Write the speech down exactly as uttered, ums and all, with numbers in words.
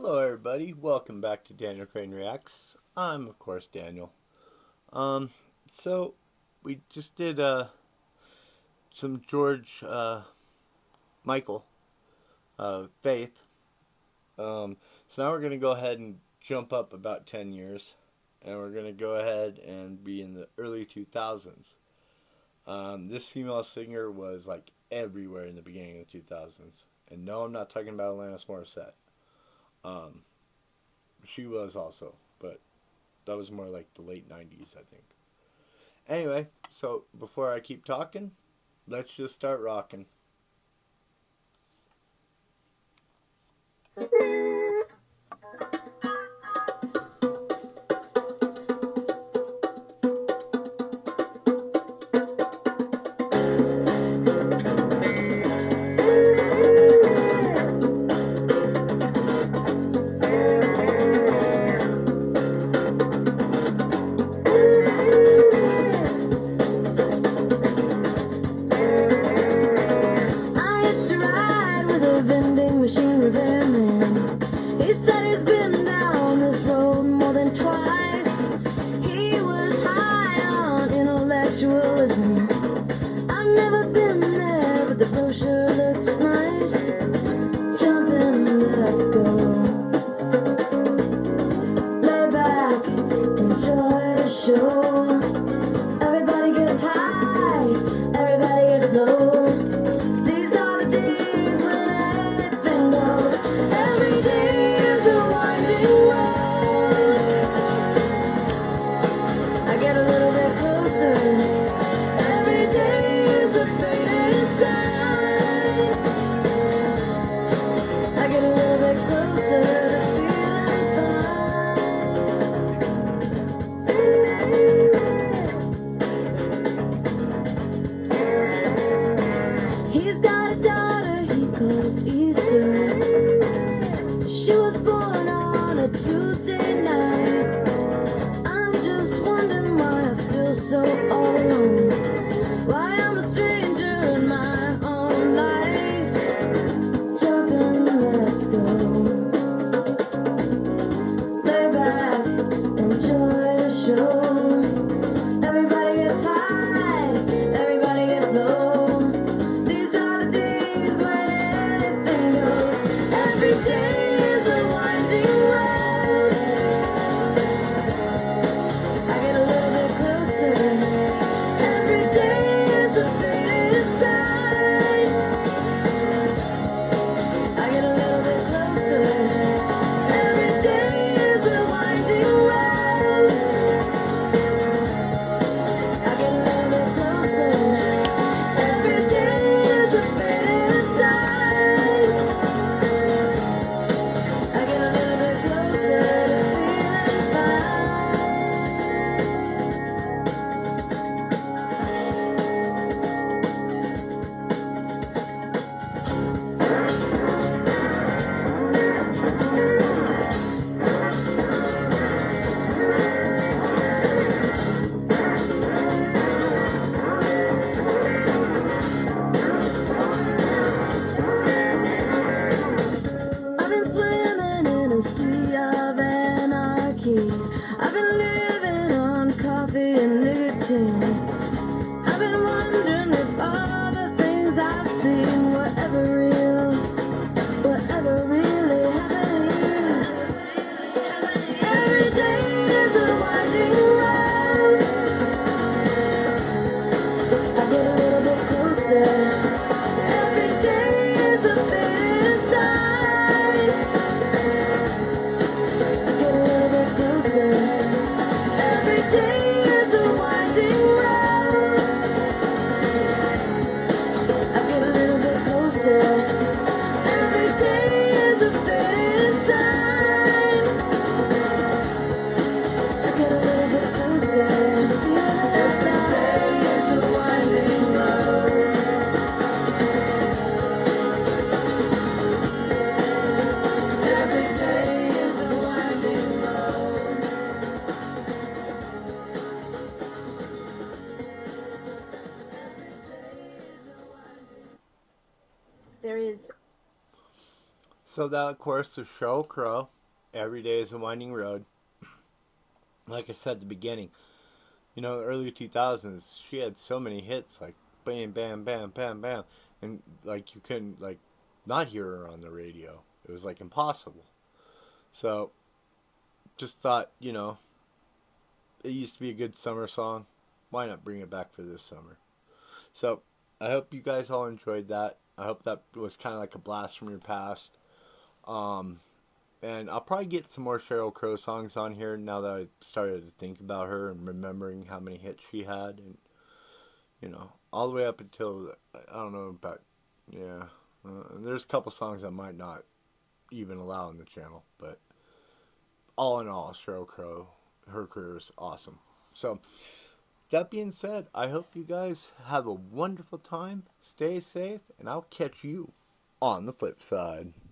Hello everybody, welcome back to Daniel Crane Reacts. I'm of course Daniel. Um, so we just did uh some George uh Michael uh Faith. Um, so now we're gonna go ahead and jump up about ten years, and we're gonna go ahead and be in the early two thousands. Um, this female singer was like everywhere in the beginning of the two thousands, and no, I'm not talking about Alanis Morissette. Um, she was also, but that was more like the late nineties, I think. Anyway, so before I keep talking, let's just start rocking. There is. So that, of course, is Sheryl Crow. Every day is a winding road. Like I said at the beginning, you know, the early two thousands, she had so many hits, like bam, bam, bam, bam, bam. And like you couldn't, like, not hear her on the radio. It was like impossible. So just thought, you know, it used to be a good summer song. Why not bring it back for this summer? So I hope you guys all enjoyed that. I hope that was kind of like a blast from your past. Um, and I'll probably get some more Sheryl Crow songs on here now that I started to think about her and remembering how many hits she had. And, you know, all the way up until, I don't know about, yeah. Uh, there's a couple songs I might not even allow on the channel. But all in all, Sheryl Crow, her career is awesome. So, that being said, I hope you guys have a wonderful time. Stay safe, and I'll catch you on the flip side.